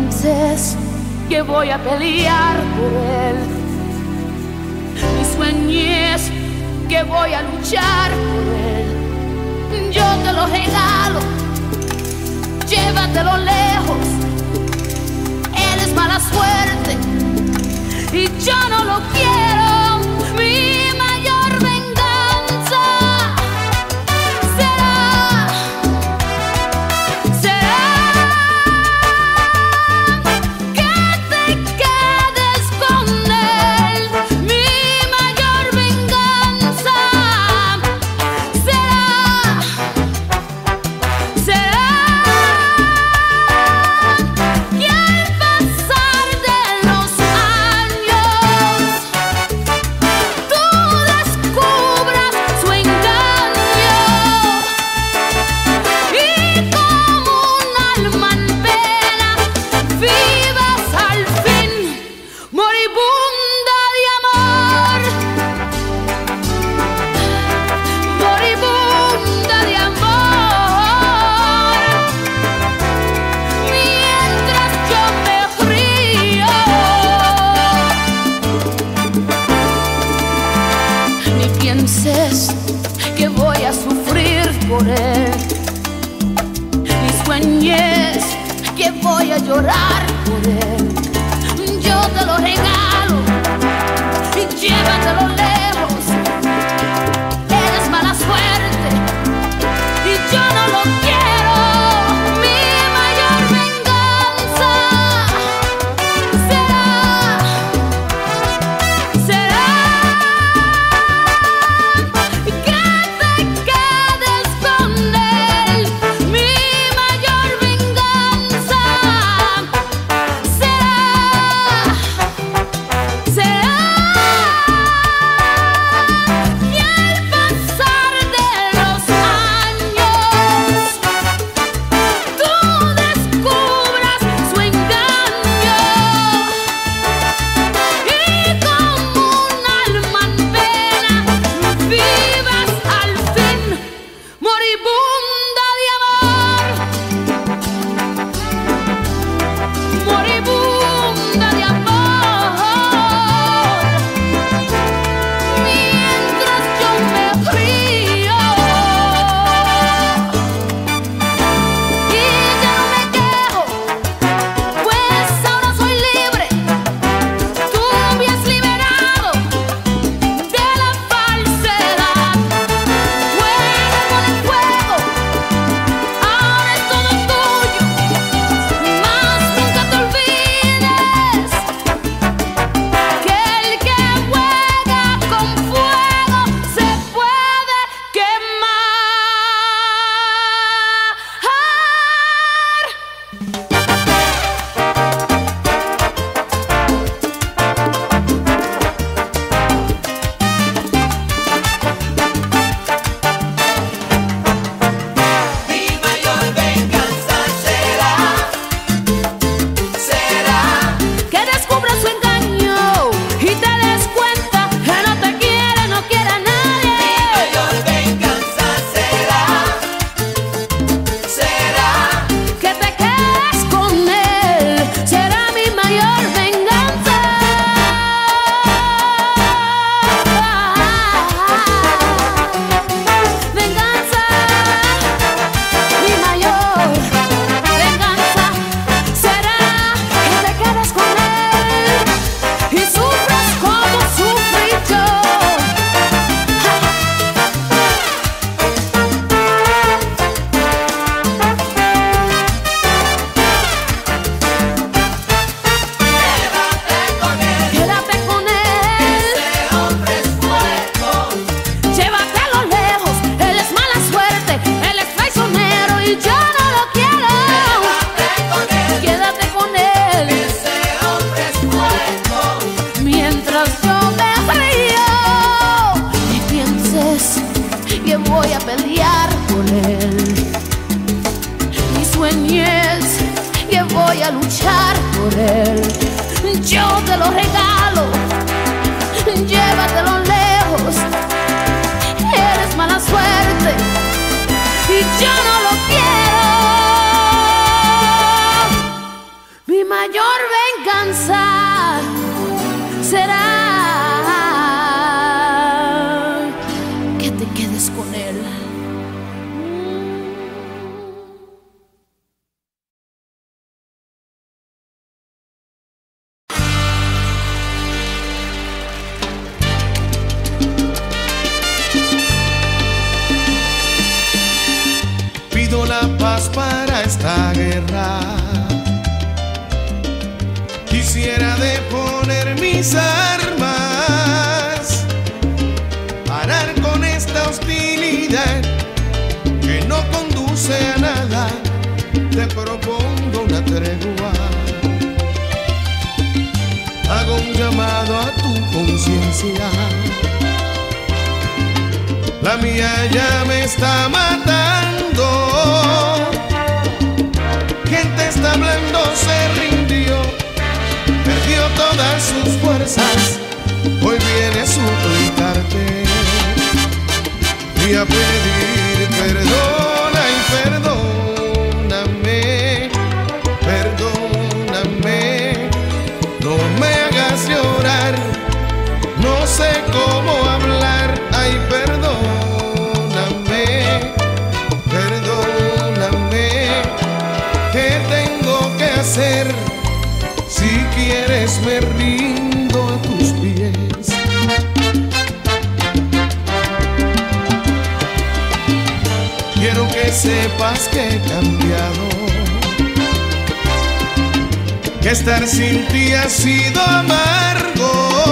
pienses que voy a pelear por él, ni sueñes que voy a luchar por él. Yo te lo regalo, llévatelo lejos. Él es mala suerte y yo no lo quiero. Mi mayor venganza será que te quedes con él. Mi mayor venganza será que al pasar de los años tú descubras su engaño y como un alma en pena vivas al fin moribunda de amor, moribunda de amor, mientras yo me río. Ni pienses que voy a sufrir por él, ni sueñes que voy a llorar por él. Yo te lo regalo y llévatelo lejos. Eres mala suerte y yo no lo quiero. Mi mayor venganza será que te quedes con él. Mi mayor venganza será que al pasar de los años tú descubras su engaño y como un alma en pena vivas al fin moribunda de amor, moribunda de amor, mientras yo me río. Y ya no me quejo, pues ahora soy libre. Tú me has liberado de la falsedad. Juega con el fuego, ahora es todo tuyo. Mas nunca te olvides que el que juega con fuego se puede quemar. Mi mayor venganza será Que descubras su engaño y te des cuenta que no te quiere, no quiere a mi nadie. mayor venganza será Que te quedes con él será mi mayor venganza. Venganza, mi mayor venganza será que te quedes con él y sufras como sufrí yo. Quédate con él. Quédate con él, Ese hombre es fuego. llévatelo lejos. Él es mala suerte, él es traicionero y yo no lo quiero. Quédate con él. Quédate con él, Ese hombre es fuego. mientras yo me río. Ni pienses que voy a pelear por él, ni sueñes que voy a luchar por él. Yo te lo regalo, llévatelo lejos. Eres mala suerte y yo no lo quiero. Mi mayor venganza será que te quedes con él. Pido la paz para esta guerra. Quisiera deponer mis armas, parar con esta hostilidad que no conduce a nada. Te propongo una tregua. Hago un llamado a tu conciencia. La mía ya me está matando. Quien te está hablando se rindió, perdió todas sus fuerzas. Hoy viene a suplicarte y a pedir perdona y perdóname, perdóname. No me hagas llorar, no sé cómo hablar. Ay, perdóname, perdóname. ¿Qué tengo que hacer? Si quieres me rindo a tus pies. Quiero que sepas que he cambiado, que estar sin ti ha sido amargo,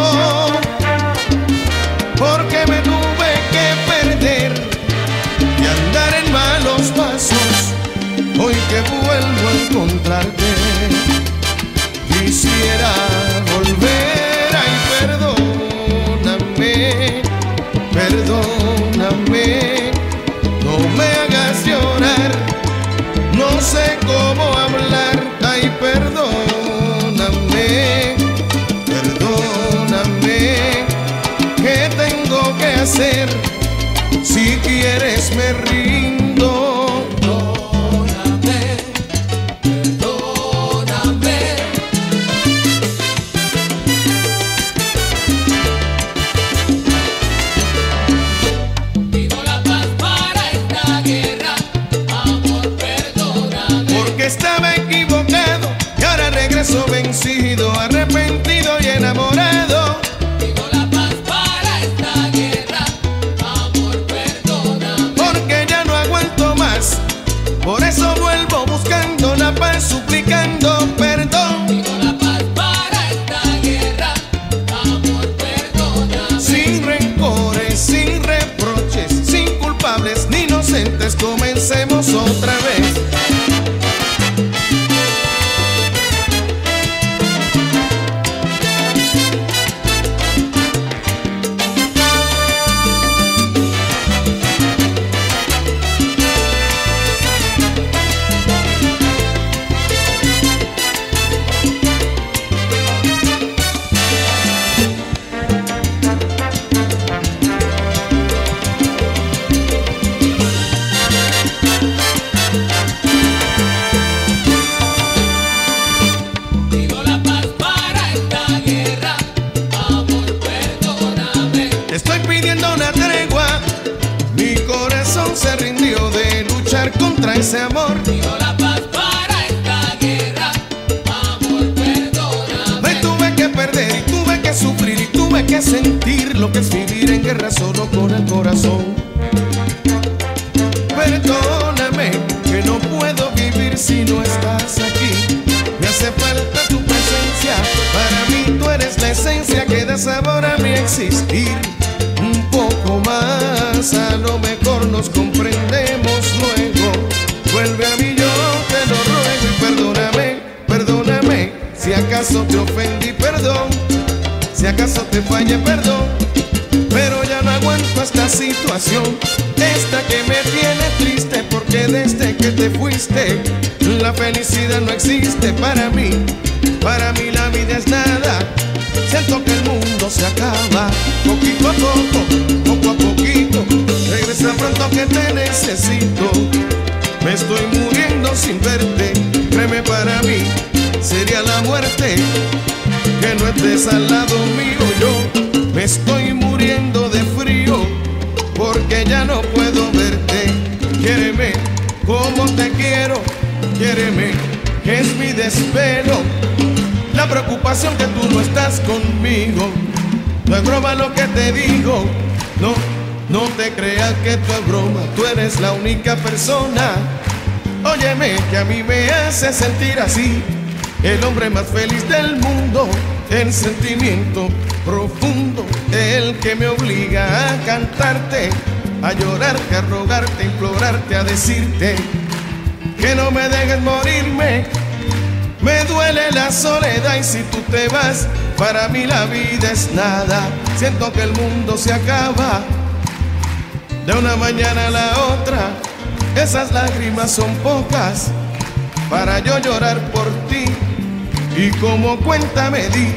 porque me tuve que perder y andar en malos pasos. Hoy que vuelvo a encontrarte, quisiera volver. Ay, perdóname, perdóname. No me hagas llorar, no sé cómo hablar. Ay, perdóname, perdóname. ¿Qué tengo que hacer? Si quieres me rindo. Estaba equivocado y ahora regreso vencido, arrepentido y enamorado. Pido la paz para esta guerra, amor, perdóname. Porque ya no aguanto más, por eso vuelvo buscando la paz, suplicando perdón. Pido la paz para esta guerra, amor, perdóname. Sin rencores, sin reproches, sin culpables ni inocentes, comencemos otra vez. Se rindió de luchar contra ese amor. Pido la paz para esta guerra, amor, perdóname. Me tuve que perder y tuve que sufrir y tuve que sentir lo que es vivir en guerra solo con el corazón. Perdóname que no puedo vivir si no estás aquí. Me hace falta tu presencia, para mí tú eres la esencia que da sabor a mi existir. Un poco más, a lo mejor nos comprendemos luego. Vuelve a mí, yo te lo ruego y perdóname, perdóname. Si acaso te ofendí, perdón. Si acaso te fallé, perdón. Pero ya no aguanto esta situación, esta que me tiene triste, porque desde que te fuiste la felicidad no existe para mí. Para mí la vida es nada. Siento que el mundo se acaba, poquito a poco, poco a poquito. Regresa pronto que te necesito. Me estoy muriendo sin verte, créeme, para mí sería la muerte que no estés al lado mío. Yo me estoy muriendo de frío porque ya no puedo verte. Quiéreme como te quiero, quiéreme, que es mi desvelo. La preocupación que tú no estás conmigo. No es broma lo que te digo. No, no te creas que esto es broma. Tú eres la única persona, óyeme, que a mí me hace sentir así. El hombre más feliz del mundo, el sentimiento profundo, el que me obliga a cantarte, a llorarte, a rogarte, a implorarte, a decirte que no me dejes morirme. Me duele la soledad y si tú te vas, para mí la vida es nada. Siento que el mundo se acaba de una mañana a la otra. Esas lágrimas son pocas para yo llorar por ti. Y como cuenta me di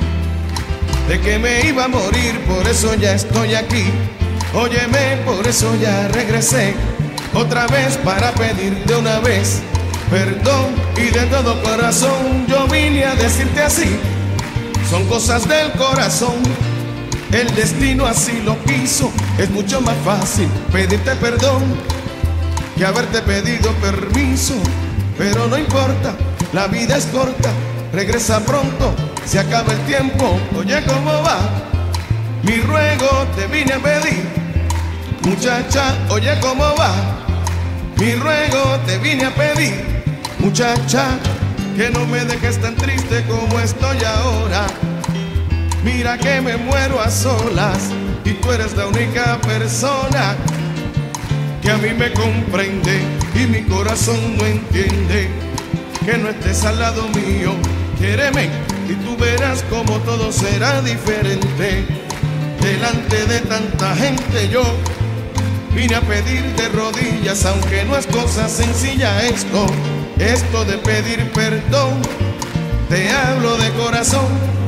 de que me iba a morir, por eso ya estoy aquí. Óyeme, por eso ya regresé otra vez para pedirte una vez perdón, y de todo corazón yo vine a decirte así. Son cosas del corazón, el destino así lo quiso. Es mucho más fácil pedirte perdón que haberte pedido permiso. Pero no importa, la vida es corta, regresa pronto, se acaba el tiempo. Oye, ¿cómo va? Mi ruego te vine a pedir, muchacha, oye, ¿cómo va? Mi ruego te vine a pedir, muchacha, que no me dejes tan triste como estoy ahora. Mira que me muero a solas y tú eres la única persona que a mí me comprende y mi corazón no entiende que no estés al lado mío. Quiéreme y tú verás como todo será diferente. Delante de tanta gente yo vine a pedir de rodillas, aunque no es cosa sencilla esto de pedir perdón. Te hablo de corazón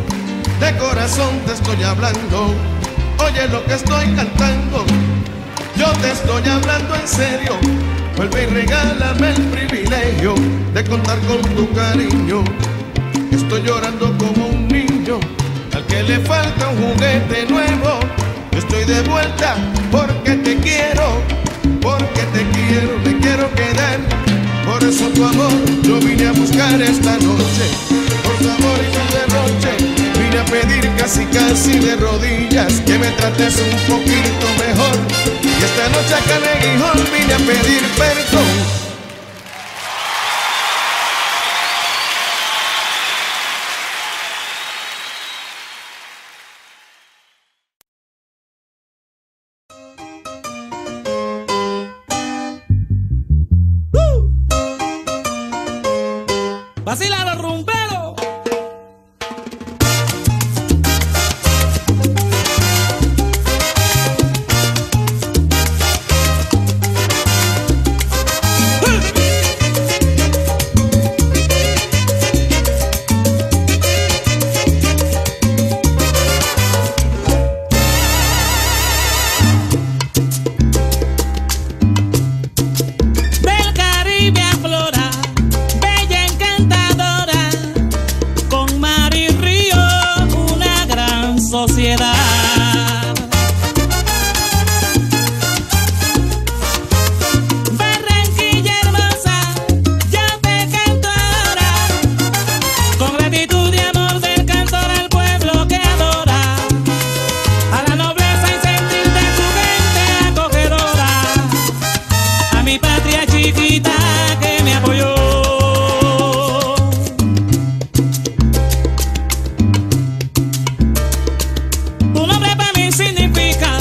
te estoy hablando. Oye lo que estoy cantando, yo te estoy hablando en serio. Vuelve y regálame el privilegio de contar con tu cariño. Estoy llorando como un niño al que le falta un juguete nuevo. Estoy de vuelta porque te quiero, me quiero quedar. Por eso tu amor yo vine a buscar esta noche. Por tu amor y tu derroche vine a pedir casi casi de rodillas que me trates un poquito mejor. Y esta noche acá en Aguijón vine a pedir perdón. ¡Vacila los rumberos! Del Caribe a Flora, bella encantadora, con mar y río, una gran sociedad. Barranquilla hermosa, yo te canto ahora, con gratitud y amor del cantor al pueblo que adora, a la nobleza y sentir de su gente acogedora, a mi patria chiquita que me apoyó. Tu nombre para mí significa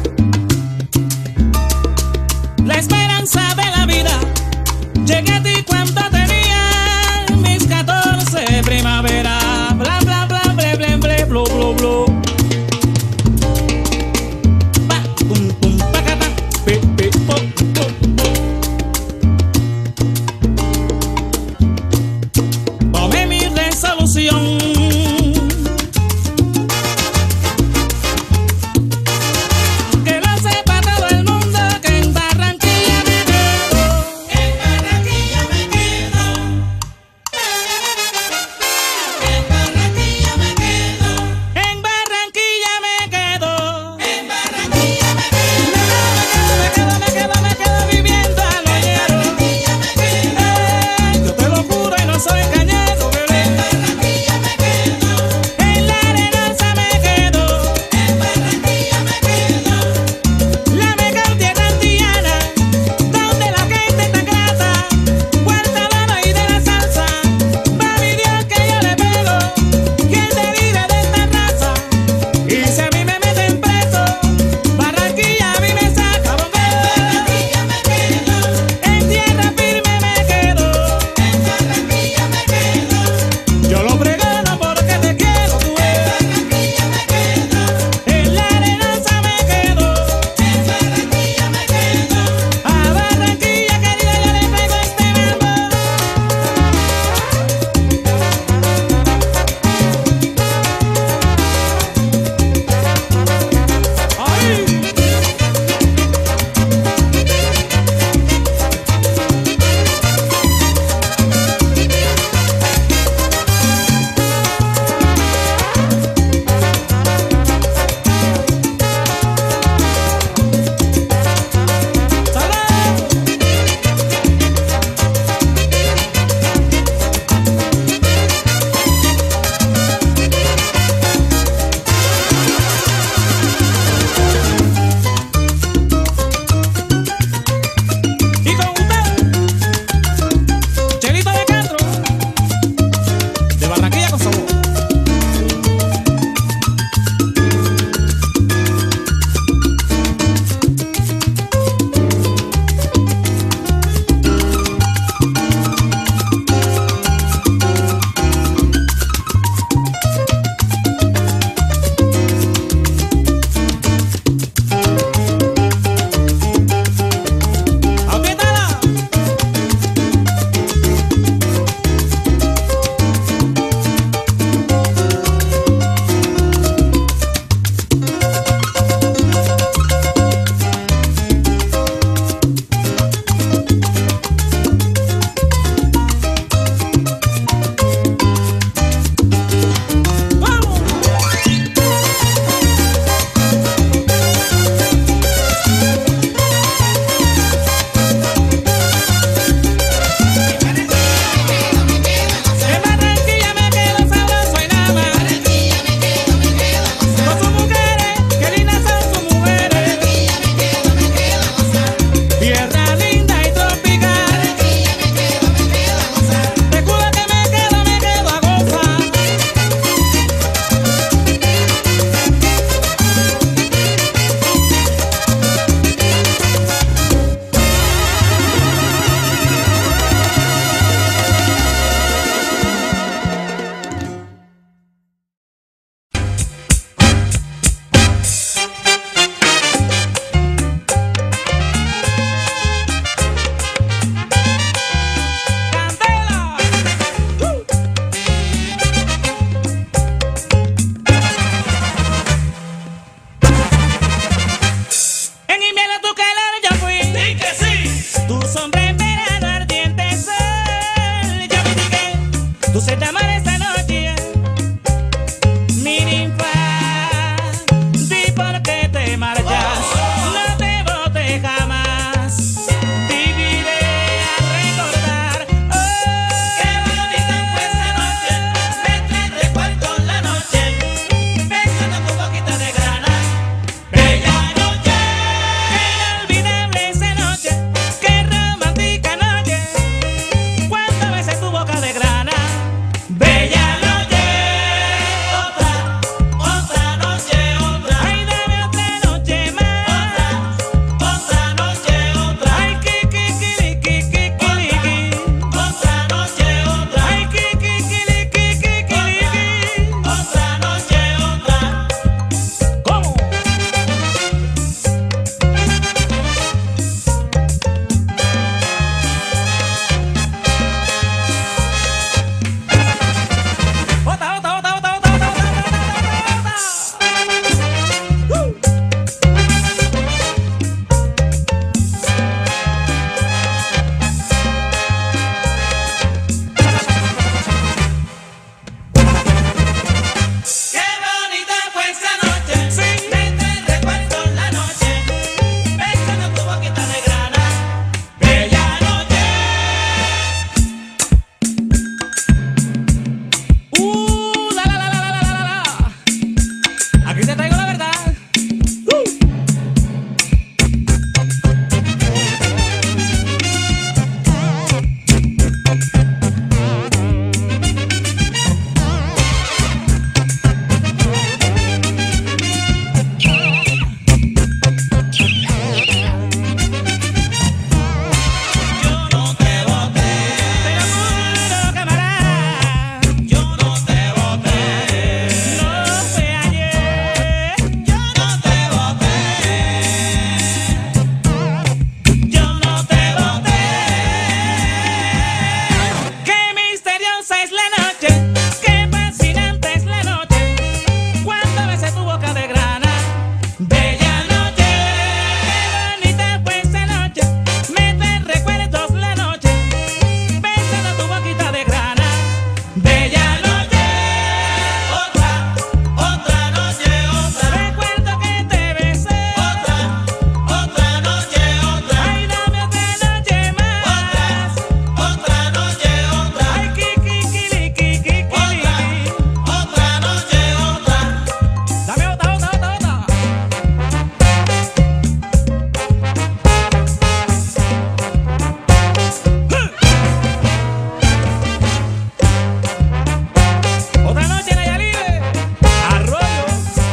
la esperanza de la vida. Llegué a ti cuando tenía mis 14 primavera. Bla bla bla ble ble ble blu blu blu. Pa pum pum pa ca pa pe pe po po po. Tomé mi resolución. Que lo sepa todo el mundo que en Barranquilla me quedo. En Barranquilla me quedo. Puse llamar esta noche, mi ninfa, di por qué te marchas, no te bote jamás, viviré a recordar. Qué bonita fue esa noche, me trae recuerdo la noche, besando tu boquita de grana, bella noche. Qué inolvidable esa noche, qué romántica noche, cuántas veces tu boca de grana, Bella noche, otra noche, otra. ay dame otra noche más, Otra noche, otra. ay kikikirikikikiriki, Otra noche, otra. ay kikikirikikikiriki. Otra noche, otra. ¿Cómo? Otra, otra, otra, otra, otra, otra, otra, otra, Qué bonita fue esa noche, Sí. me trae recuerdo la noche, besando tu boquita de grana, bella noche. la, la, la, la, la, la, la, la. Aquí te traigo la verdad. Yo no te boté, Te lo juro, camarada, yo no te boté, no fue ayer. yo no te boté, yo no te boté. Qué misteriosa es la noche, qué fascinante es la noche, cuántas veces tu boca de grana, Bella noche, qué bonita fue esa noche, me trae recuerdos la noche, besando tu boquita de grana, bella noche, otra noche, otra. recuerdo que te besé, Otra noche, otra. ay dame otra noche más, Otra noche, otra. ay kikikirikikiriki, Otra noche, otra. dame otra, otra, otra, otra. Otra noche en Ayalile, Arroyo.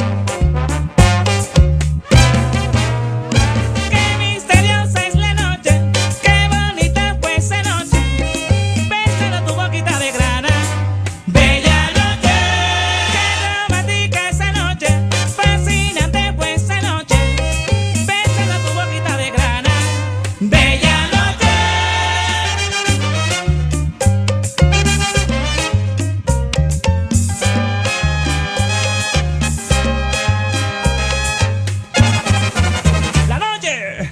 Qué misteriosa es la noche, qué bonita fue esa noche, besando tu boquita de grana, Bella noche, qué romántica esa noche, fascinante fue esa noche, besando tu boquita de grana, bella noche. la noche.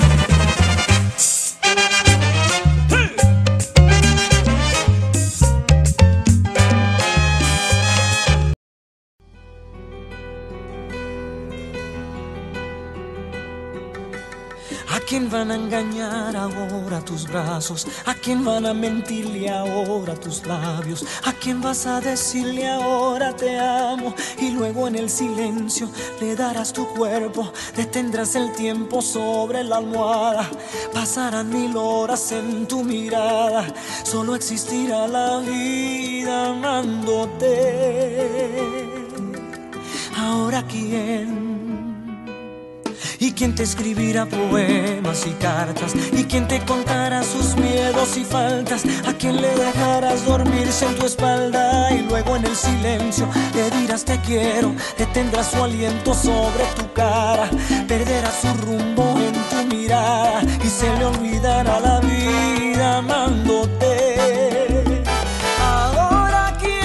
¿A quién van a engañar ahora tus brazos? ¿A quién van a mentirle ahora tus labios? ¿A quién vas a decirle ahora te amo? Y luego en el silencio le darás tu cuerpo, detendrás el tiempo sobre la almohada. Pasarán 1000 horas en tu mirada, solo existirá la vida amándote. Ahora quién. ¿Y quién te escribirá poemas y cartas? ¿Y quién te contará sus miedos y faltas? ¿A quién le dejarás dormirse en tu espalda? Y luego en el silencio le dirás te quiero, detendrás su aliento sobre tu cara, perderás su rumbo en tu mirada y se le olvidará la vida amándote. Ahora quién,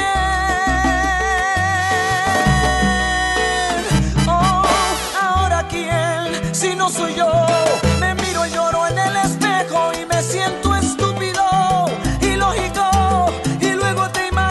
oh, ahora quién, si no soy yo. Me miro y lloro en el espejo y me siento estúpido, ilógico, y luego te imagino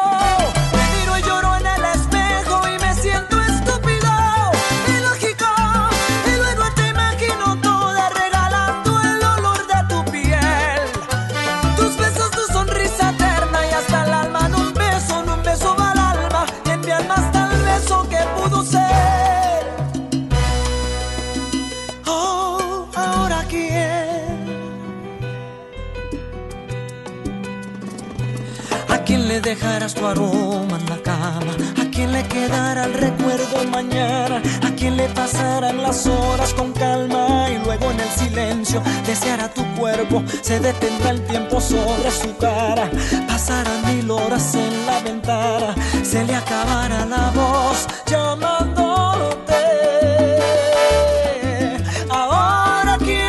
Me miro y lloro en el espejo y me siento estúpido, ilógico. Y luego te imagino toda regalando el olor de tu piel, tus besos, tu sonrisa eterna y hasta el alma. En un beso va al alma y en mi alma está el beso que pudo ser. Oh, ahora quién. ¿A quién le dejarás tu aroma en la cama? ¿A quién le quedará el recuerdo mañana? ¿A quién le pasarán las horas con calma? Y luego en el silencio deseará tu cuerpo. Se detendrá el tiempo sobre su cara. Pasarán 1000 horas en la ventana. Se le acabará la voz llamándote. Ahora quién.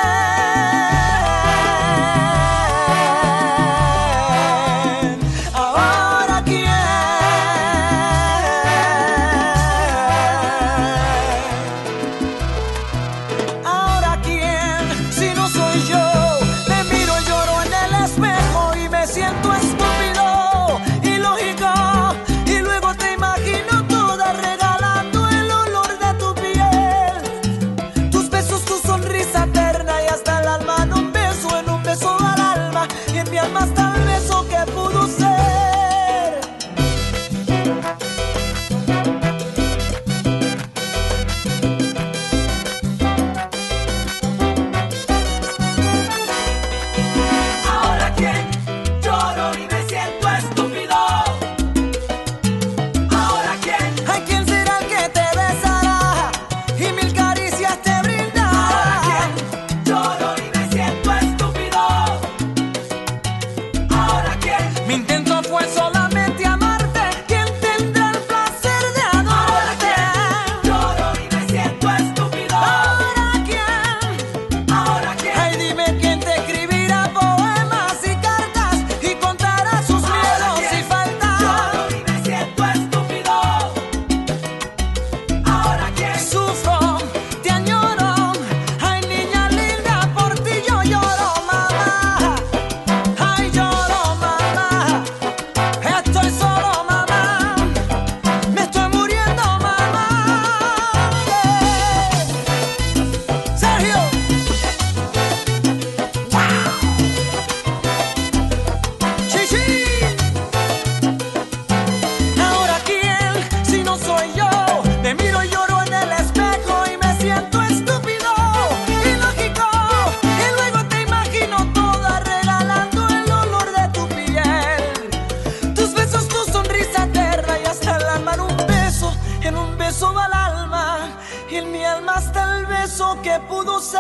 Que pudo ser.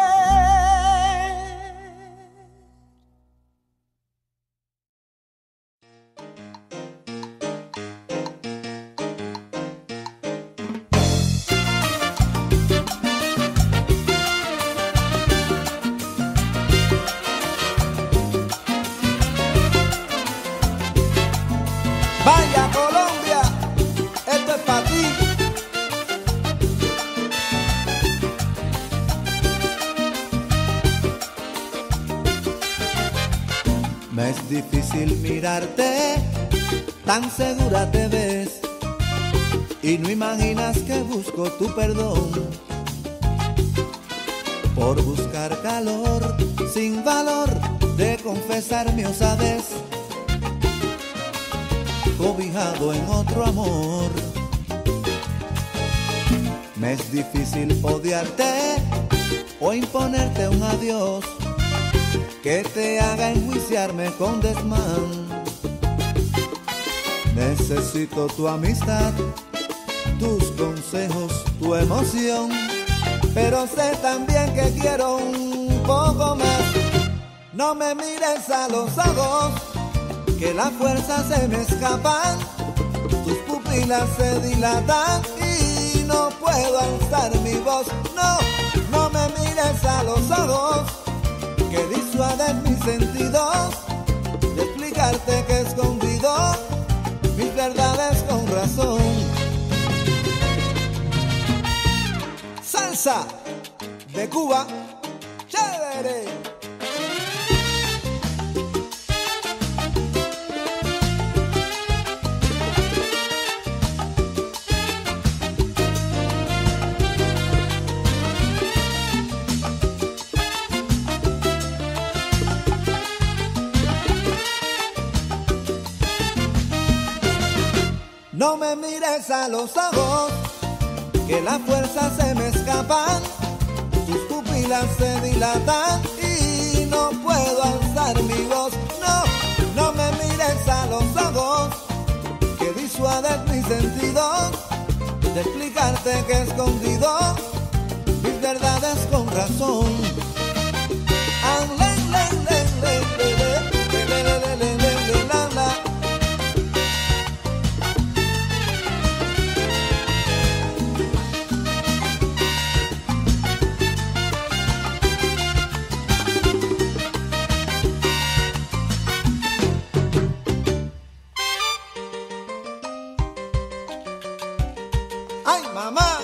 Vaya Colombia, esto es para ti. Me es difícil mirarte, tan segura te ves, y no imaginas que busco tu perdón por buscar calor sin valor de confesar mi osadez, cobijado en otro amor. Me es difícil odiarte o imponerte un adiós que te haga enjuiciarme con desmán. Necesito tu amistad, tus consejos, tu emoción, pero sé también que quiero un poco más. No me mires a los ojos, que las fuerzas se me escapan, tus pupilas se dilatan y no puedo alzar mi voz. No, no me mires a los ojos, que disuaden mis sentidos de explicarte que he escondido mis verdades con razón. Salsa de Cuba, chévere. No me mires a los ojos, que las fuerzas se me escapan, tus pupilas se dilatan y no puedo alzar mi voz. No, no me mires a los ojos, que disuades mis sentidos de explicarte que he escondido mis verdades con razón. ¡Ay, mamá!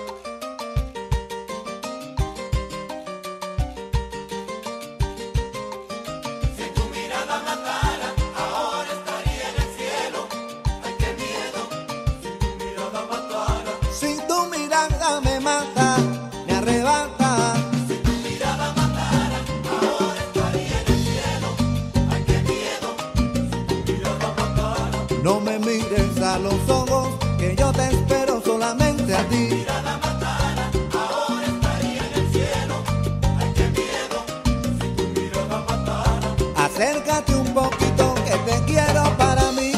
Si tu mirada me mata, me arrebata. Si tu mirada matara, ahora estaría en el cielo. Ay, qué miedo. Si tu mirada matara. No me mires a los ojos, que yo te espero solamente a ti. Si tu mirada matara, ahora estaría en el cielo. Ay, qué miedo. Si tu mirada matara. Acércate un poquito, que te quiero para mí.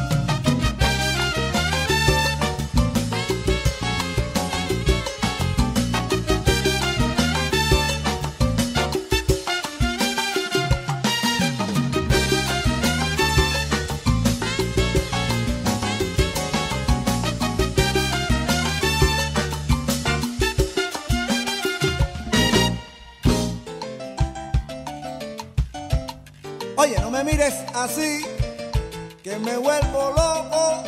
Oye, no me mires así, que me vuelvo loco.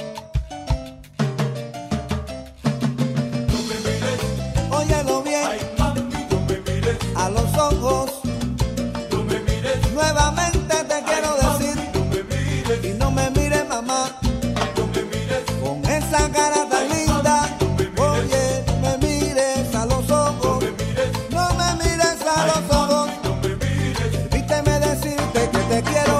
No me mires. Óyelo bien. Ay, mami, no me mires. A los ojos. No me mires. Nuevamente te quiero decir. Mami, no me mires. Y no me mires, mamá. No me mires. Con esa cara tan linda. No me mires. Oye, no me mires a los ojos. No me mires. No me mires a los ojos. No me mires. Permíteme decirte que te quiero.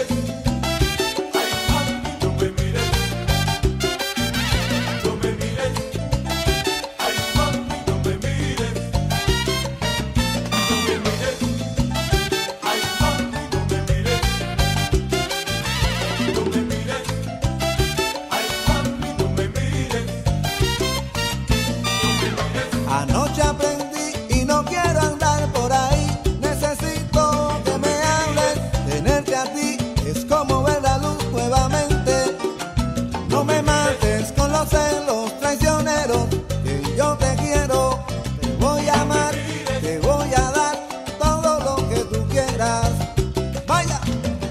Anoche aprendí y no quiero andar por ahí. Necesito que me hables. Tenerte a ti es como ver la luz nuevamente. No me mates con los celos traicioneros, que yo te quiero. Te voy a amar, te voy a dar todo lo que tú quieras. Vaya.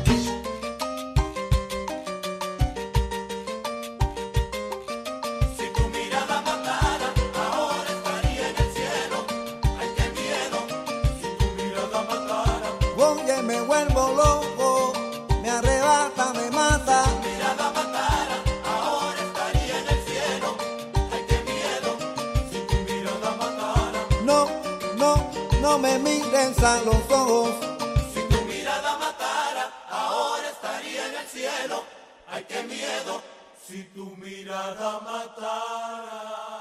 Si tu mirada matara, ahora estaría en el cielo. Ay, qué miedo. Si tu mirada matara. Oye, me vuelvo loco, me arrebata, me mata. Si tu mirada matara, ahora estaría en el cielo. Ay, qué miedo. Si tu mirada matara. No, no, no me mires a los ojos. Si tu mirada matara, ahora estaría en el cielo. Ay, qué miedo. Si tu mirada matara.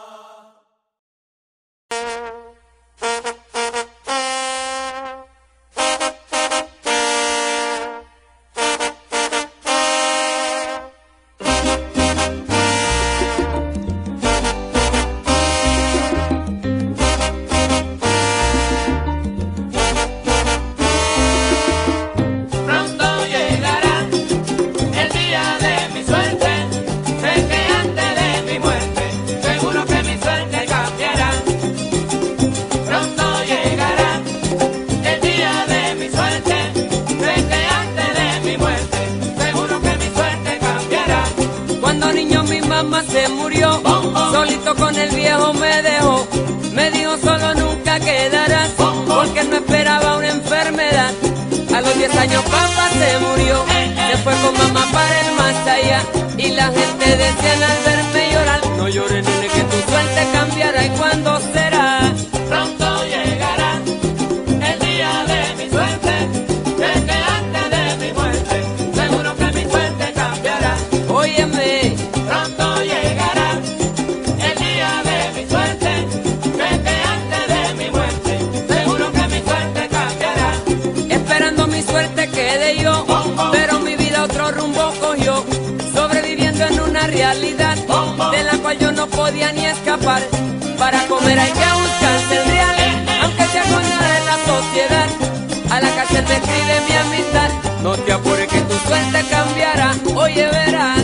Pronto llegará el día de mi suerte. Sé que antes de mi muerte, seguro que mi suerte cambiará. Pronto llegará el día de mi suerte. Sé que antes de mi muerte, seguro que mi suerte cambiará. Cuando niño mi mamá se murió, solito con el viejo me dejó. Me dijo solo nunca quedarás, porque no esperaba una enfermedad. A los 10 años papá se murió, se fue con mamá para el más allá. Y la gente decía al verme llorar, no llores nene que tu suerte cambiará. ¿Y cuándo será? Pronto llegará el día de mi suerte. Sé que antes de mi muerte, seguro que mi suerte cambiará. Óyeme, Pronto llegará una realidad de la cual yo no podía ni escapar. Para comer hay que buscarse el real, aunque sea con nada de la sociedad. A la cárcel me escribe mi amistad, no te apures que tu suerte cambiará, oye verás.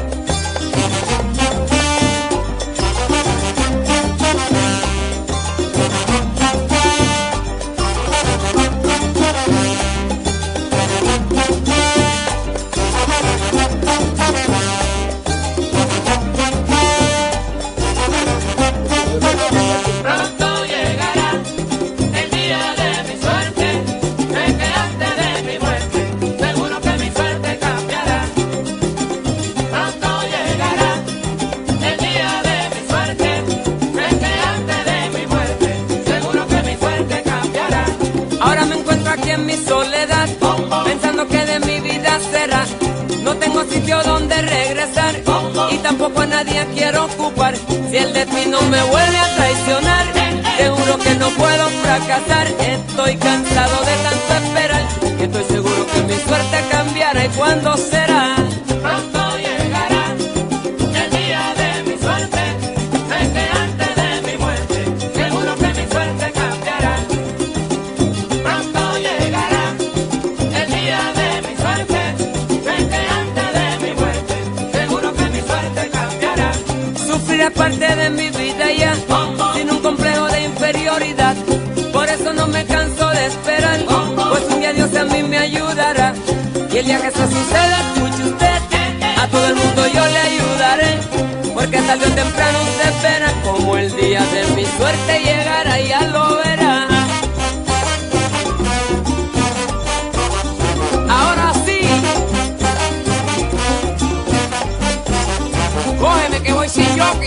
Pronto llegará el día de mi suerte, sé que antes de mi muerte, seguro que mi suerte cambiará. Pronto llegará el día de mi suerte, sé que antes de mi muerte, seguro que mi suerte cambiará. Ahora me encuentro aquí en mi soledad, pensando que de mi vida será. No tengo sitio donde regresar y tampoco a nadie quiero ocupar. Si el destino me vuelve a traicionar, seguro que no puedo fracasar. Estoy cansado de tanto esperar, y estoy seguro que mi suerte cambiará. ¿Y cuándo será? Pronto llegará el día de mi suerte, sé que antes de mi muerte, seguro que mi suerte cambiará. Pronto llegará el día de mi suerte, sé que antes de mi muerte, seguro que mi suerte cambiará. Sufrir es parte de mi vida ya, sin un complejo de inferioridad. Por eso no me canso de esperar, pues un día Dios a mí me ayudará. Y el día que eso suceda, escuche usted, a todo el mundo yo le ayudaré. Porque tarde o temprano usted espera como el día de mi suerte llegará, ya lo verá. Ahora sí, cógeme que voy sin jockey.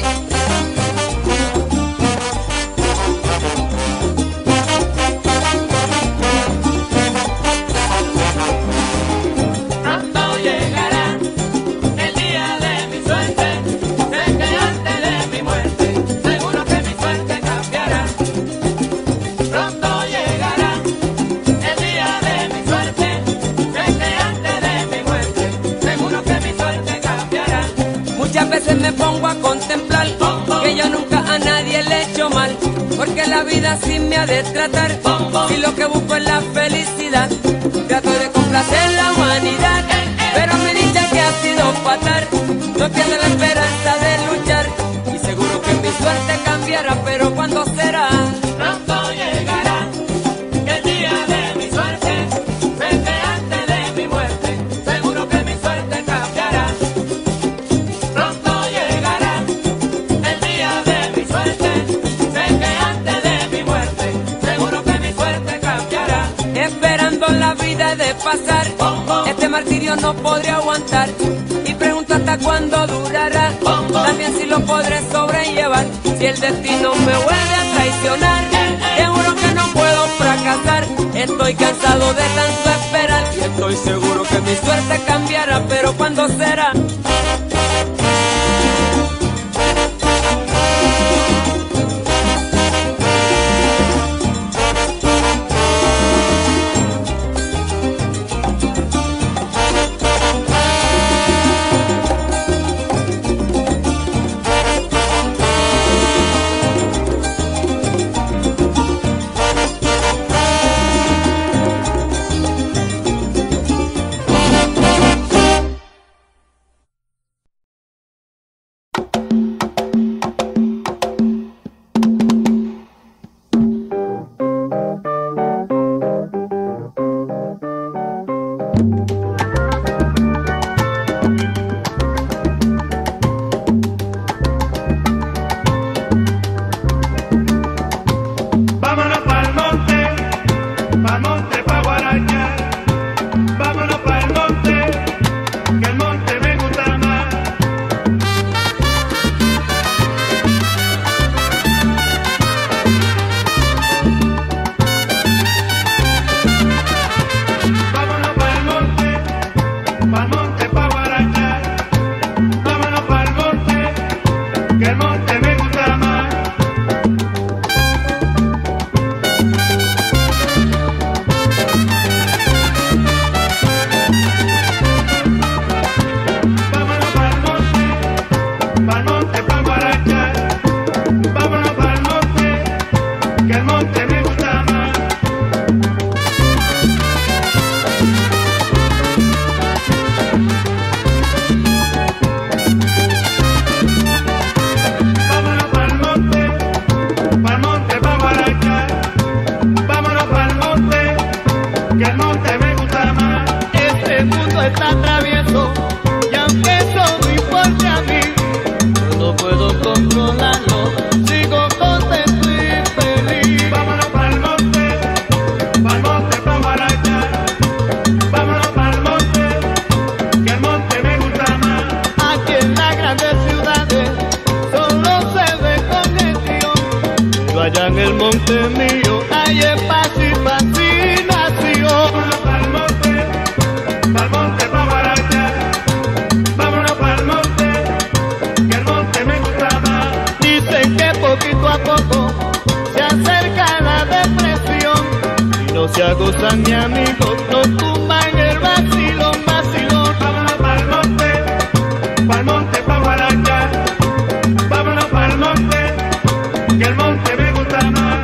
Pronto llegará el día de mi suerte, sé que antes de mi muerte, seguro que mi suerte cambiará. Pronto llegará el día de mi suerte, sé que antes de mi muerte, seguro que mi suerte cambiará. Muchas veces me pongo a contemplar que yo nunca a nadie le he hecho mal, porque la vida así me ha de tratar. Si lo que busco es la felicidad, trato de complacer la humanidad, pero me dicen que ha sido fatal. No pierdo la esperanza de luchar, y seguro que mi suerte cambiará, pero ¿cuándo será? Pronto llegará el día de mi suerte, sé que antes de mi muerte, seguro que mi suerte cambiará. Pronto llegará el día de mi suerte, sé que antes de mi muerte, seguro que mi suerte cambiará. Esperando la vida he de pasar, este martirio no podré aguantar, y pregunto hasta cuándo durará, también si lo podré sobrellevar. Si el destino me vuelve a traicionar, seguro que no puedo fracasar. Estoy cansado de tanto esperar, y estoy seguro que mi suerte cambiará, pero ¿cuándo será? ya gozan mi amigo, no tumban el vacilón, vacilón. Vámonos pa'l monte pa' guarachar. Vámonos pa'l monte, que el monte me gusta más.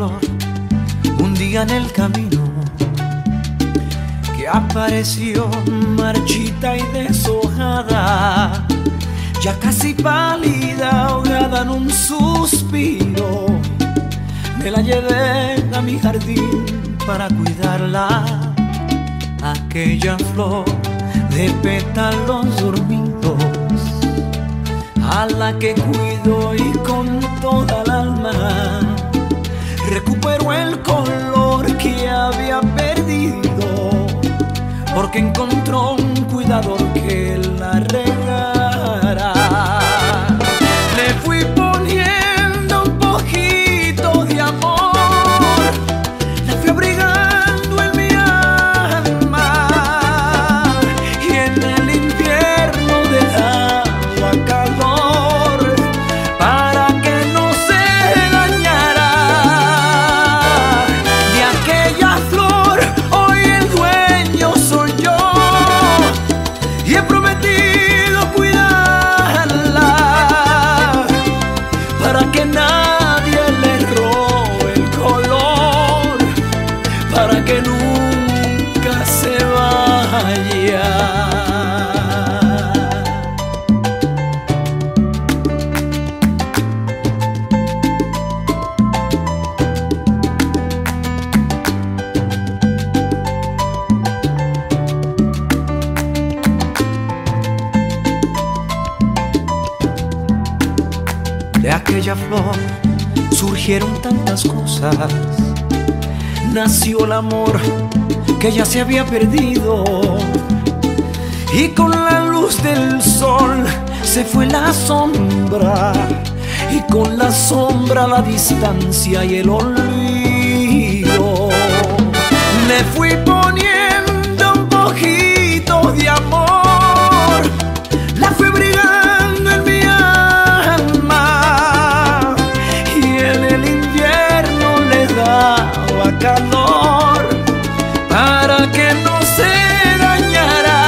flor un día en el camino que apareció marchita y deshojada, ya casi pálida, ahogada en un suspiro. Me la llevé a mi jardín para cuidarla, aquella flor de pétalos dormidos, a la que cuido y con toda el alma recuperó el color que había perdido, porque encontró un cuidador que la regara. Le fui poniendo un poquito de amor, la fui abrigando en mi alma, y en el invierno dejaba calor para que no se dañara. De aquella flor hoy el dueño soy yo, y he prometido cuidarla para que nadie le robe el color, para que nunca se vaya. De aquella flor surgieron tantas cosas, nació el amor que ya se había perdido, y con la luz del sol se fue la sombra, y con la sombra la distancia y el olvido. Le fui poniendo un poquito de amor, la fui brigando en mi alma, y en el invierno le daba calor para que no se dañara.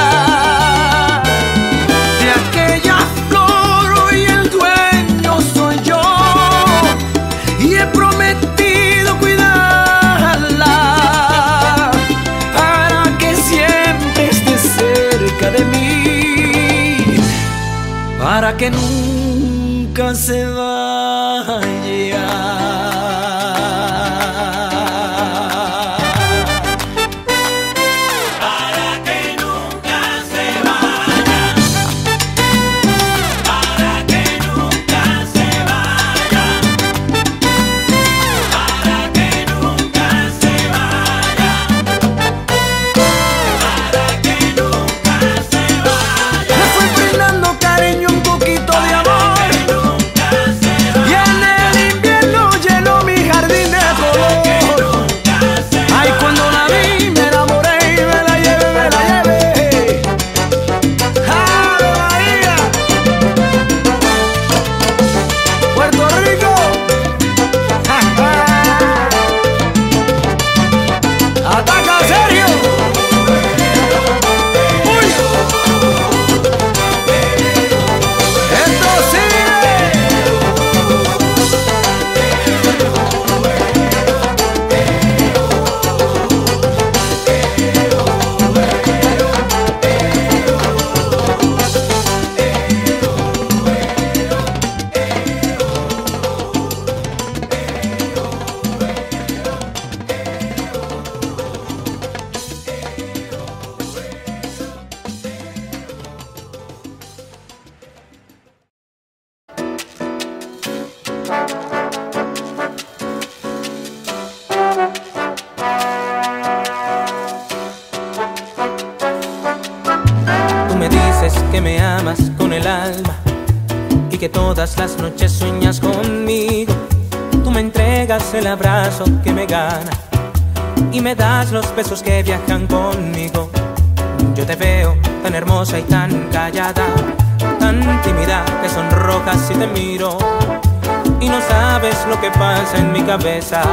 De aquella flor hoy el dueño soy yo, y he prometido cuidarla para que siempre esté cerca de mí, para que nunca se vaya. Que me amas con el alma y que todas las noches sueñas conmigo. Tú me entregas el abrazo que me gana y me das los besos que viajan conmigo. Yo te veo tan hermosa y tan callada, tan tímida que sonrojas si te miro, y no sabes lo que pasa en mi cabeza.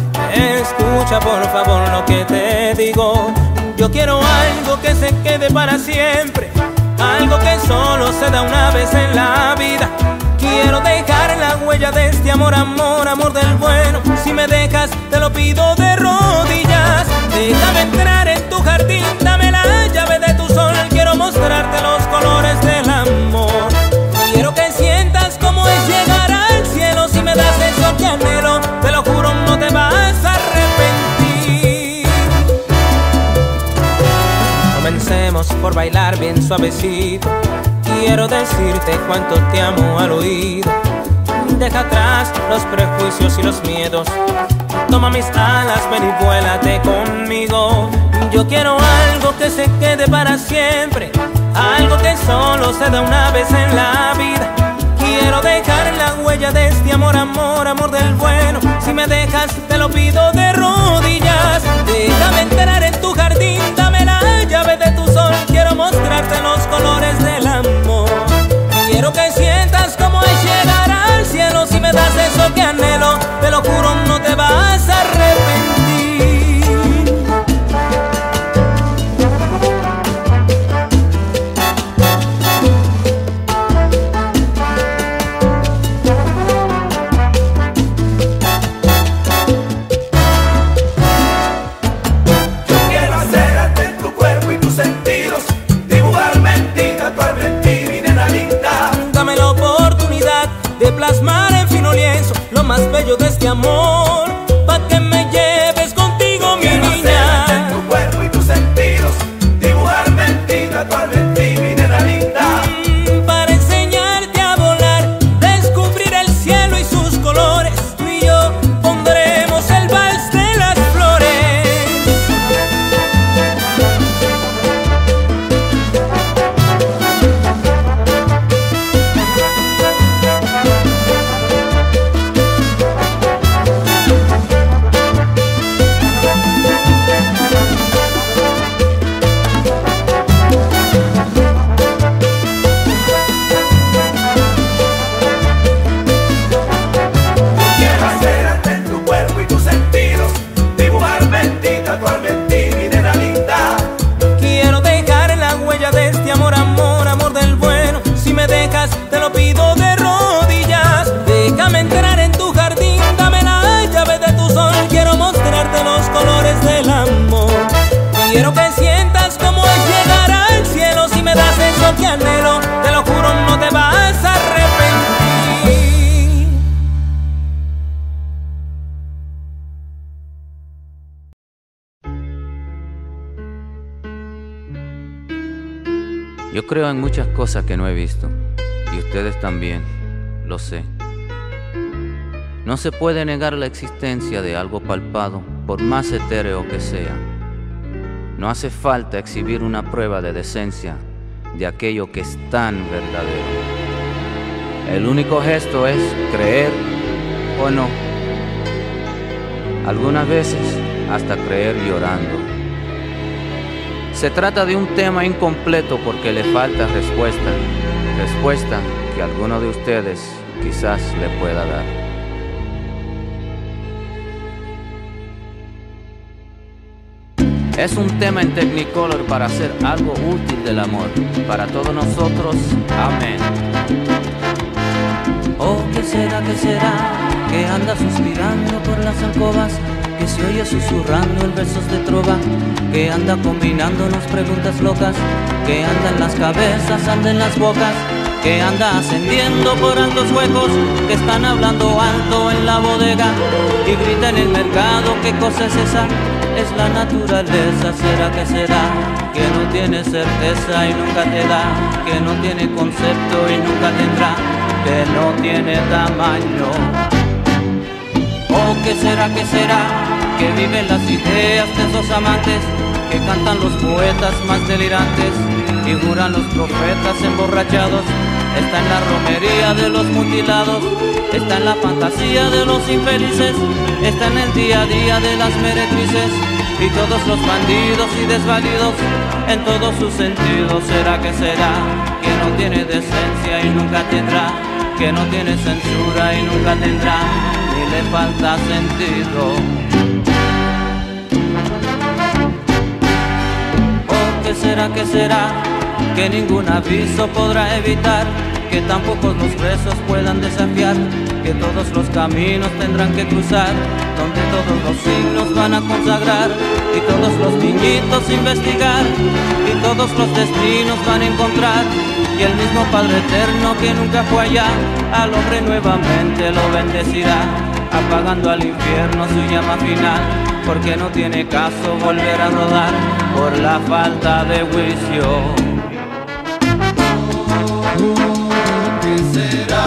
Escucha por favor lo que te digo. Yo quiero algo que se quede para siempre, algo que solo se da una vez en la vida. Quiero dejar la huella de este este amor, amor, amor del bueno. Si me dejas, te lo pido de rodillas. Déjame entrar en tu jardín, dame la llave de tu sol. Quiero mostrarte los colores del amor. Quiero que sientas cómo es llegar al cielo. Si me das eso que anhelo, te lo juro, no te vas a arrepentir. Comencemos por bailar bien suavecito. Quiero decirte cuánto te amo al oído. Deja atrás los prejuicios y los miedos. Toma mis alas, ven y vuélate conmigo. Yo quiero algo que se quede para siempre, algo que solo se da una vez en la vida. Quiero dejar la huella de este amor, amor, amor del bueno. Si me dejas, te lo pido de rodillas. Déjame entrar en tu jardín, dame la llave de tu sol. Quiero mostrarte los colores del amor. Quiero que sientas cómo es llegar al cielo. Si me das eso que anhelo, te lo juro, no te vas a arrepentir. Plasmar en fino lienzo lo más bello de este amor, pa' que me lleves contigo, mi niña. En tu cuerpo y tus sentidos, dibujarme en ti, tatuarme en ti, mi nena linda. Para enseñarte a volar, descubrir el cielo y sus colores. Tú y yo pondremos el vals de las flores. Te lo pido de rodillas. Déjame entrar en tu jardín, dame la llave de tu sol. Quiero mostrarte los colores del amor. Quiero que sientas cómo es llegar al cielo. Si me das eso que anhelo, te lo juro, no te vas a arrepentir. Yo creo en muchas cosas que no he visto, y ustedes también, lo sé. No se puede negar la existencia de algo palpado, por más etéreo que sea. No hace falta exhibir una prueba de decencia de aquello que es tan verdadero. El único gesto es creer o no. Algunas veces hasta creer llorando. Se trata de un tema incompleto porque le falta respuesta. Respuesta que alguno de ustedes quizás le pueda dar. Es un tema en Technicolor para hacer algo útil del amor. Para todos nosotros, amén. Oh, ¿qué será, que anda suspirando por las alcobas? Que se oye susurrando en versos de trova, que anda combinándonos preguntas locas, que anda en las cabezas, anda en las bocas, que anda ascendiendo por altos huecos, que están hablando alto en la bodega y grita en el mercado. ¿Qué cosa es esa? Es la naturaleza. ¿Será que será? Que no tiene certeza y nunca te da, que no tiene concepto y nunca tendrá, que no tiene tamaño. Oh, ¿qué será, que viven las ideas de esos amantes, que cantan los poetas más delirantes y juran los profetas emborrachados? Está en la romería de los mutilados, está en la fantasía de los infelices, está en el día a día de las meretrices y todos los bandidos y desvalidos en todos sus sentidos. ¿Será que no tiene decencia y nunca tendrá, que no tiene censura y nunca tendrá, ni le falta sentido? ¿O qué será, que ningún aviso podrá evitar, que tampoco los presos puedan desafiar, que todos los caminos tendrán que cruzar, donde todos los signos van a consagrar, y todos los niñitos investigar, y todos los destinos van a encontrar, y el mismo Padre Eterno que nunca fue allá, al hombre nuevamente lo bendecirá, apagando al infierno su llama final, porque no tiene caso volver a rodar por la falta de juicio. ¿Qué será?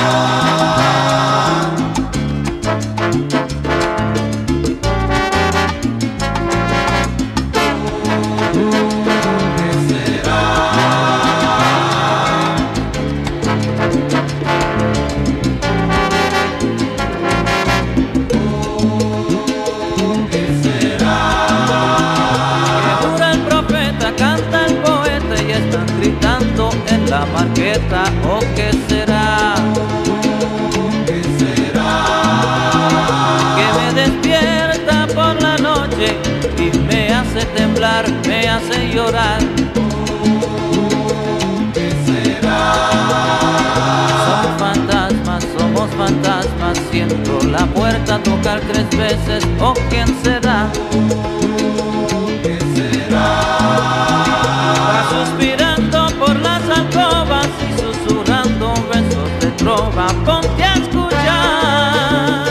La marqueta, ¿o qué será? ¿Qué será? Que me despierta por la noche y me hace temblar, me hace llorar. ¿Qué será? Somos fantasmas, siento la puerta tocar 3 veces, ¿o quién será? ¿Qué será? Va suspirando por las alcobas y susurrando besos de trova, ponte a escuchar.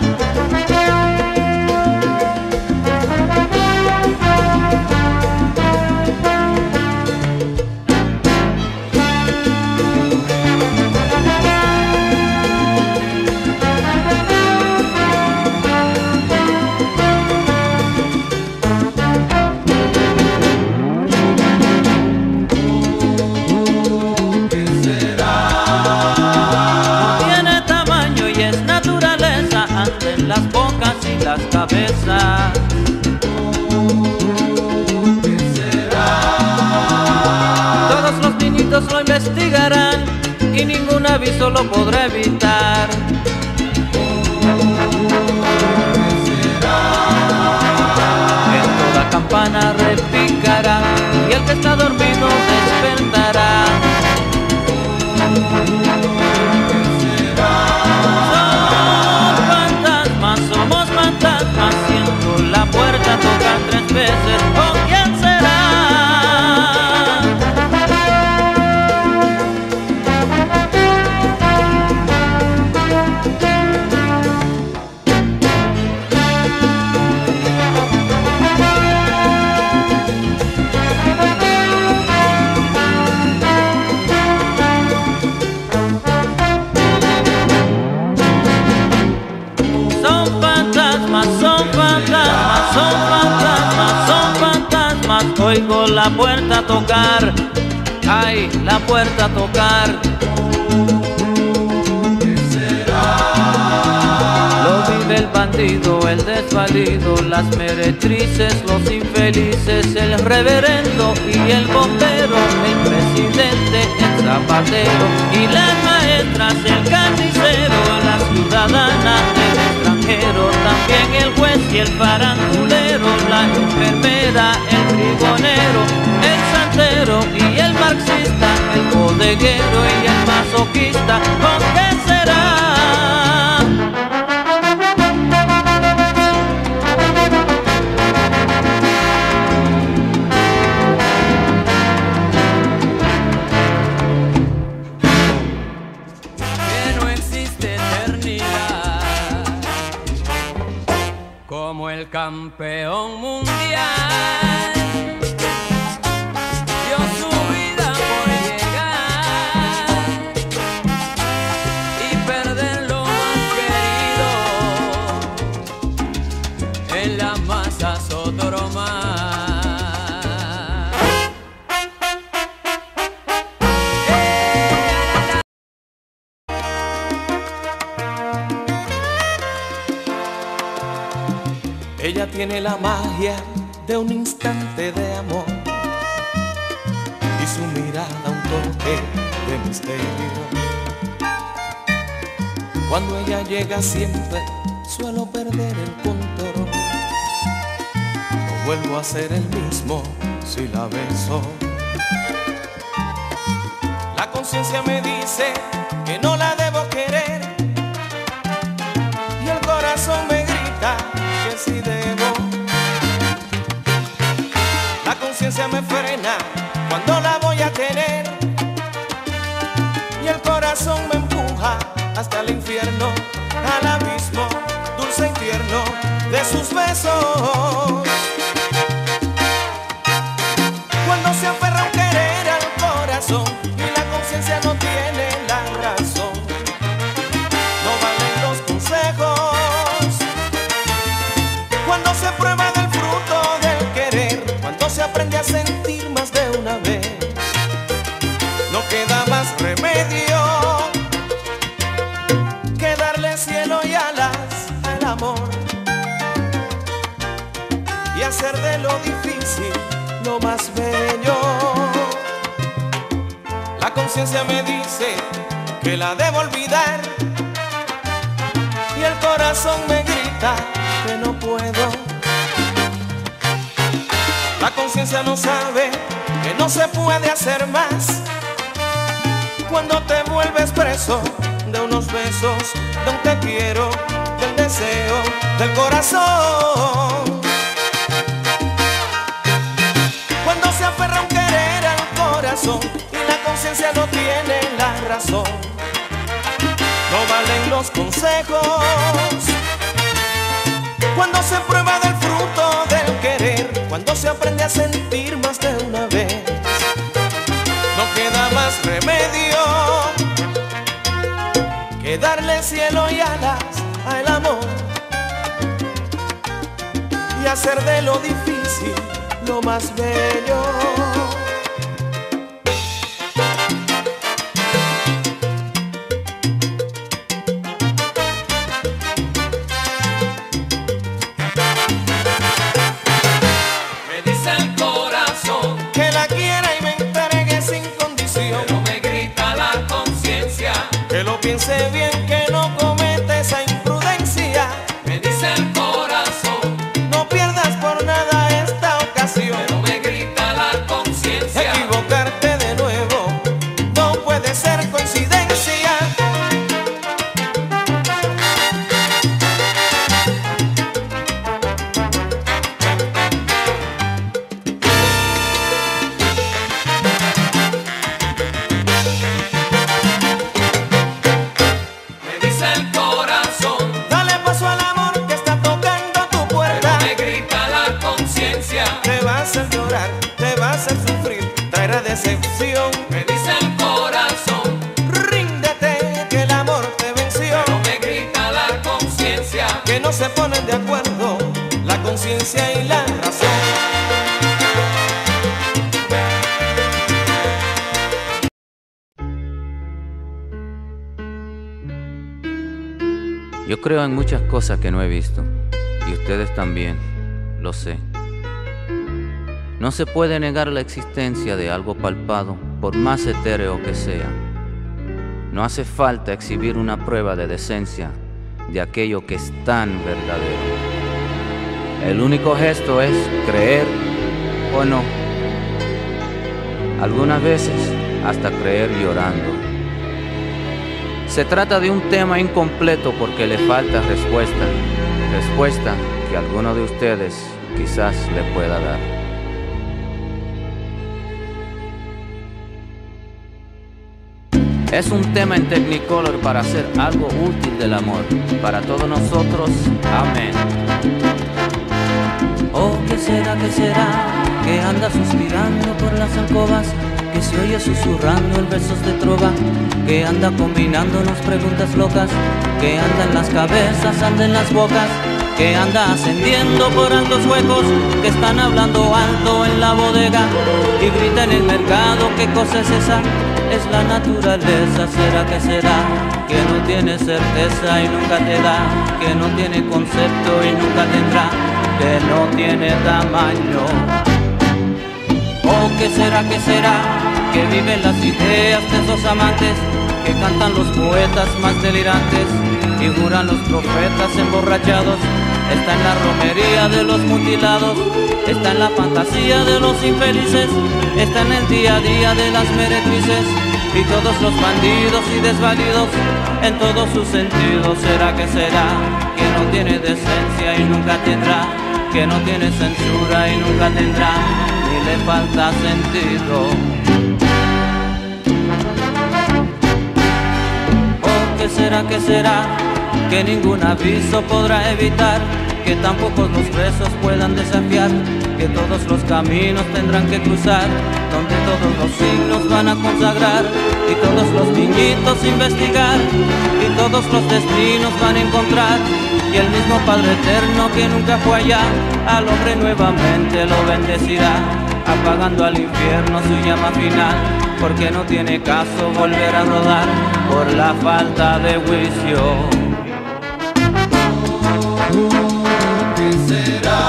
Las bocas y las cabezas. ¿Qué será? Todos los niñitos lo investigarán y ningún aviso lo podrá evitar. ¿Qué será? En toda campana repicará y el que está dormido despertará. ¿Qué será? Somos fantasmas, siento la puerta tocar 3 veces, ¿o quién será? Oigo la puerta tocar, ay, la puerta tocar. ¿Qué será? Lo vive el bandido, el desvalido, las meretrices, los infelices, el reverendo y el bombero, el presidente, el zapatero y las maestras, el carnicero, la ciudadana, el extranjero, también el juez y el farandulero, la enfermera, el brigonero, el santero y el marxista, el bodeguero y el masoquista, ¿con qué será? Que no existe eternidad, como el campeón mundial dio su vida por llegar y perder lo más querido. En la masa otro más. Ella tiene la magia de un instante de amor y su mirada un toque de misterio. Cuando ella llega siempre suelo perder el control. No vuelvo a ser el mismo si la beso. La conciencia me dice que no la debo querer, besos. Cuando se aferra un querer al corazón y la conciencia no tiene la razón, no valen los consejos. Cuando se prueba del fruto del querer, cuando se aprende a sentir más de una vez, no queda más remedio que darle cielo y alas al amor y hacer de lo difícil lo más bello. La conciencia me dice que la debo olvidar y el corazón me grita que no puedo. La conciencia no sabe que no se puede hacer más cuando te vuelves preso de unos besos, de un te quiero, del deseo, del corazón. Cuando se aferra un querer al corazón y la conciencia no tiene la razón, no valen los consejos. Cuando se prueba del fruto del querer, cuando se aprende a sentir más de una vez, no queda más remedio que darle cielo y alas al amor y hacer de lo difícil lo más bello. Me dice el corazón que la quiera y me entregue sin condición, pero me grita la conciencia que lo piense bien, que no cometa esa imprudencia. me dice el corazón, No pierdas por nada esta ocasión, pero me grita la conciencia. equivocarte de nuevo no puede ser coincidencia. Me dice el corazón, Dale paso al amor que está tocando tu pero puerta. me grita la conciencia. Te va a hacer llorar, te va a hacer sufrir, traerá decepción. Me dice el corazón, Ríndete que el amor te venció, pero me grita la conciencia. que no se ponen de acuerdo la conciencia y la razón. Yo creo en muchas cosas que no he visto, y ustedes también, lo sé. No se puede negar la existencia de algo palpado, por más etéreo que sea. No hace falta exhibir una prueba de decencia de aquello que es tan verdadero. El único gesto es creer o no. Algunas veces hasta creer llorando. Se trata de un tema incompleto porque le falta respuesta. Respuesta que alguno de ustedes quizás le pueda dar. Es un tema en Technicolor para hacer algo útil del amor. Para todos nosotros, amén. Oh, ¿qué será, que anda suspirando por las alcobas? Que se oye susurrando en versos de trova, que anda combinándonos preguntas locas, que anda en las cabezas, anda en las bocas, que anda ascendiendo por altos huecos, que están hablando alto en la bodega y grita en el mercado. ¿Qué cosa es esa? Es la naturaleza. ¿Será que será? Que no tiene certeza y nunca te da, que no tiene concepto y nunca tendrá, que no tiene tamaño. Oh, ¿qué será, que viven las ideas de esos amantes, que cantan los poetas más delirantes y juran los profetas emborrachados? Está en la romería de los mutilados, está en la fantasía de los infelices, está en el día a día de las meretrices y todos los bandidos y desvalidos en todos sus sentidos. ¿Será que no tiene decencia y nunca tendrá, que no tiene censura y nunca tendrá, ni le falta sentido? Oh, ¿qué será, que ningún aviso podrá evitar, que tampoco los rezos puedan desafiar, que todos los caminos tendrán que cruzar, donde todos los siglos van a consagrar, y todos los niñitos investigar, y todos los destinos van a encontrar, y el mismo Padre Eterno que nunca fue allá, al hombre nuevamente lo bendecirá, apagando al infierno su llama final, porque no tiene caso volver a rodar por la falta de juicio. ¿Qué será?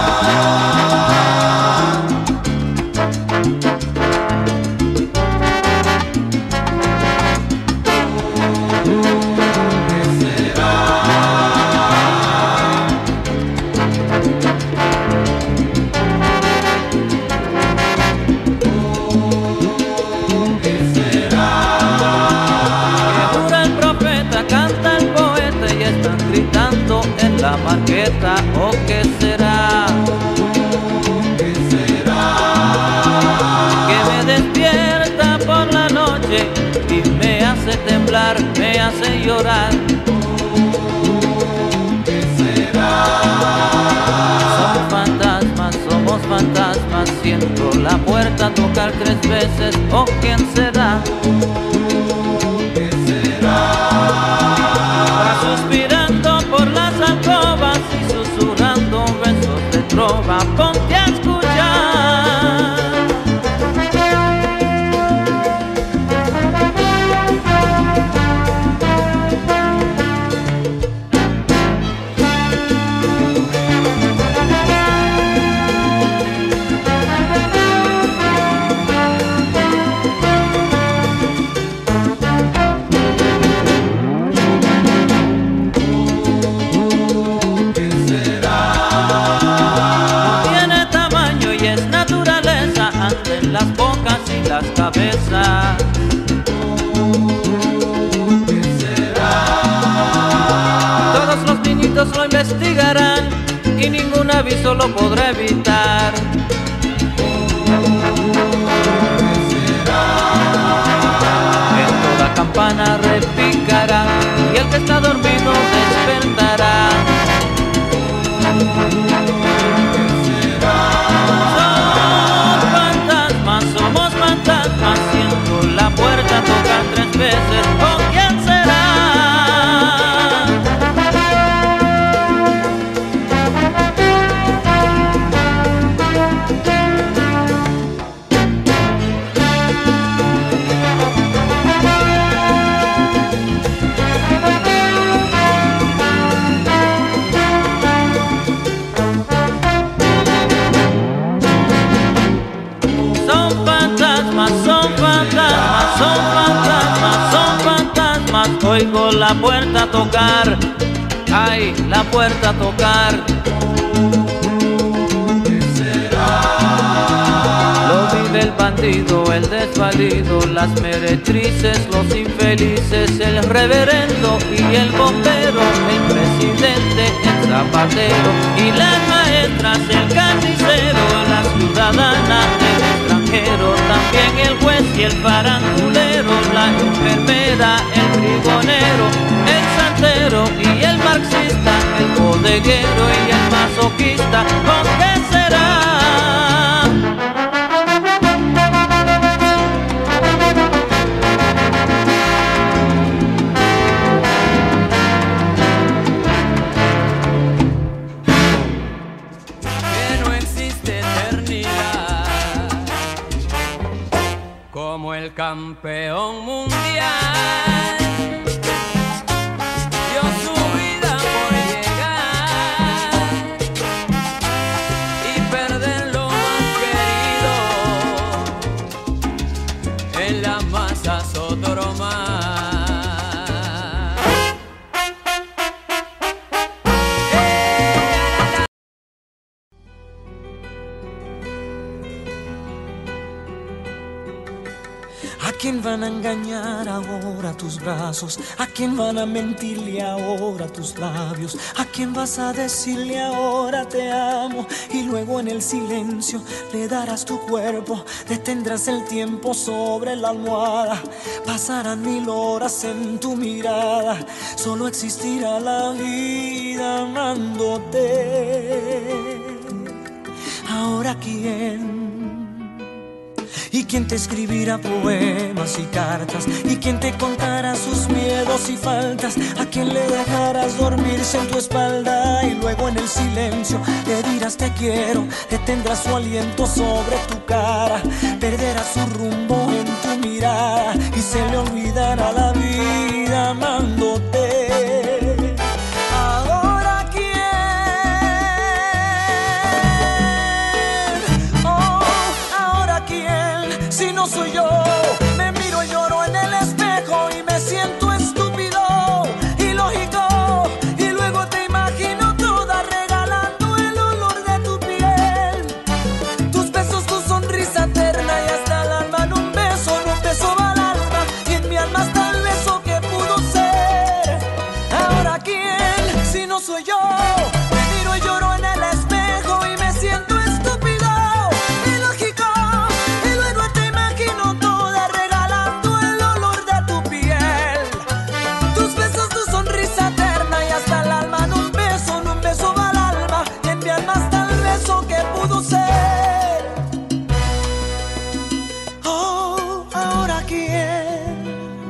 La marqueta, ¿o qué será? ¿Qué será? Que me despierta por la noche y me hace temblar, me hace llorar. ¿Qué será? Somos fantasmas, siento la puerta tocar 3 veces, ¿o quién será? ¿Qué será? Va suspirando por las alcobas y susurrando besos de trova, ponte a escuchar. Las bocas y las cabezas. ¿Qué será? Todos los niñitos lo investigarán y ningún aviso lo podrá evitar. ¿Qué será? En toda campana repicará y el que está dormido despertará. Somos fantasmas, siento la puerta tocar 3 veces, ¿o quién será? Oigo la puerta tocar, ay, la puerta tocar. ¿Qué será? Lo vive el bandido, el desvalido, las meretrices, los infelices, el reverendo y el bombero, el presidente, el zapatero y las maestras, el carnicero, la ciudadana, el extranjero, también el juez y el farandulero, la enfermera, el brigonero, el santero y el marxista, el bodeguero y el masoquista, ¿con qué será? Que no existe eternidad como el campeón mundial. Dio su vida por llegar y perder lo más querido. En la masa otro más. quién van a engañar ahora tus brazos? ¿A quién van a mentirle ahora tus labios? ¿A quién vas a decirle ahora te amo? Y luego en el silencio le darás tu cuerpo, detendrás el tiempo sobre la almohada. Pasarán 1000 horas en tu mirada, solo existirá la vida amándote. Ahora quién. ¿Y quién te escribirá poemas y cartas? ¿Y quién te contará sus miedos y faltas? ¿A quién le dejarás dormirse en tu espalda? Y luego en el silencio le dirás te quiero, detendrás su aliento sobre tu cara, perderás su rumbo en tu mirada y se le olvidará la vida amándote. Ahora quién, oh, ahora quién. Si no soy yo, me miro y lloro en el espejo y me siento estúpido, ilógico. Y luego te imagino toda regalando el olor de tu piel, tus besos, tu sonrisa eterna y hasta el alma en un beso va al alma. Y en mi alma está el beso que pudo ser. Ahora quién, si no soy yo, me miro y lloro en el espejo y me siento estúpido, ilógico. Oh, ahora quién.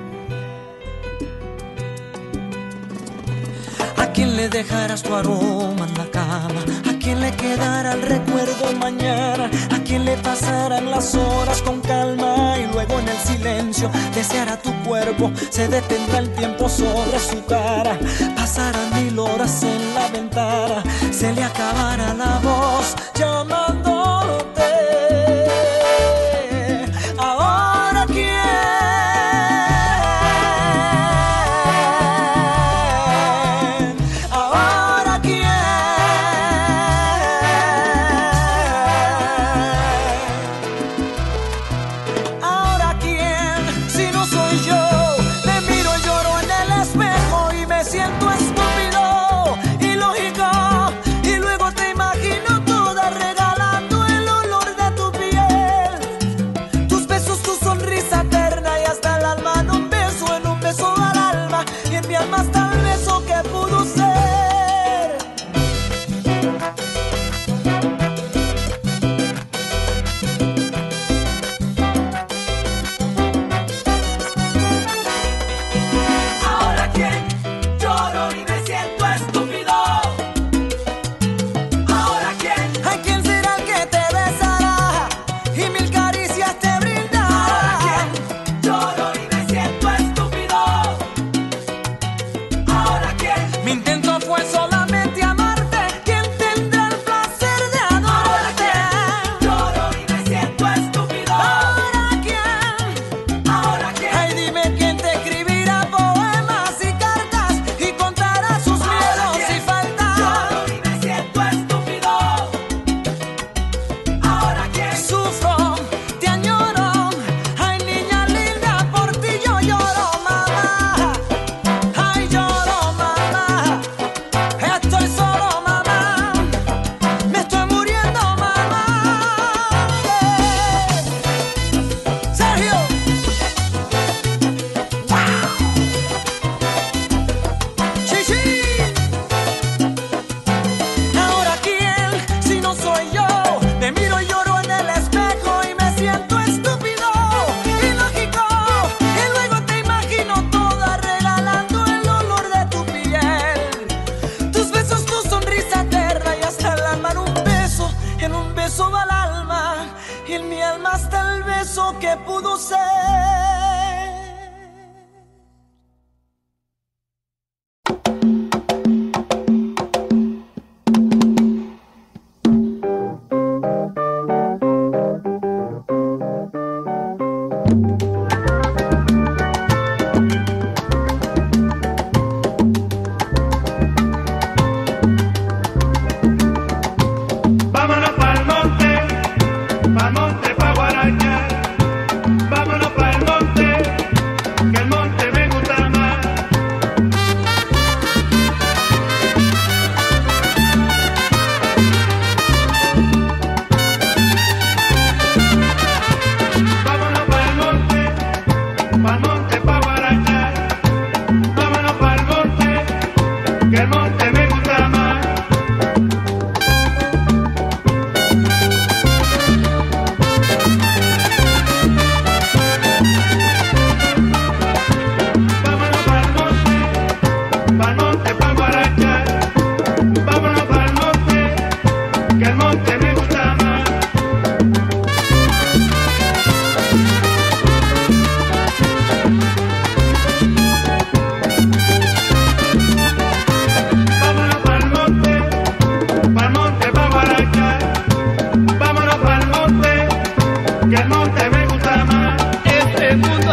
¿A quién le dejarás tu aroma en la cama? ¿A quién le quedará el recuerdo mañana? ¿A quién le pasarán las horas con calma? Y luego en el silencio deseará tu cuerpo, se detendrá el tiempo sobre su cara. Pasarán 1000 horas en la ventana, se le acabará la voz llamándote. Ahora quién. Ahora quién. Ahora quién. Si no soy yo, me miro y lloro en el espejo y me siento estúpido, ilógico. Y luego te imagino toda regalada.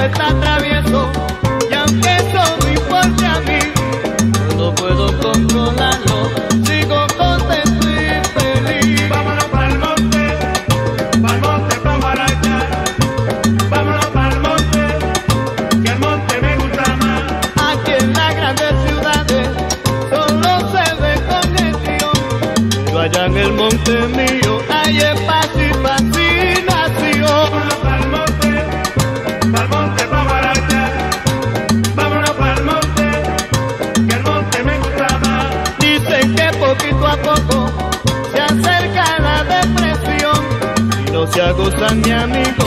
está travieso y aunque eso me importe a mí, yo no puedo controlarlo, sigo contento y feliz. Vámonos pa'l monte, pa' Guaracha. Vámonos pa'l monte, que el monte me gusta más. Aquí en las grandes ciudades solo se ve congestión, pero allá en el monte mío hay paz y fascinación. Vámonos pa'l monte, pa' Guaracha. Vámonos pa'l monte, que el monte me gusta más. Dicen que poquito a poco se acerca la depresión, si no se aguzan mi amigo,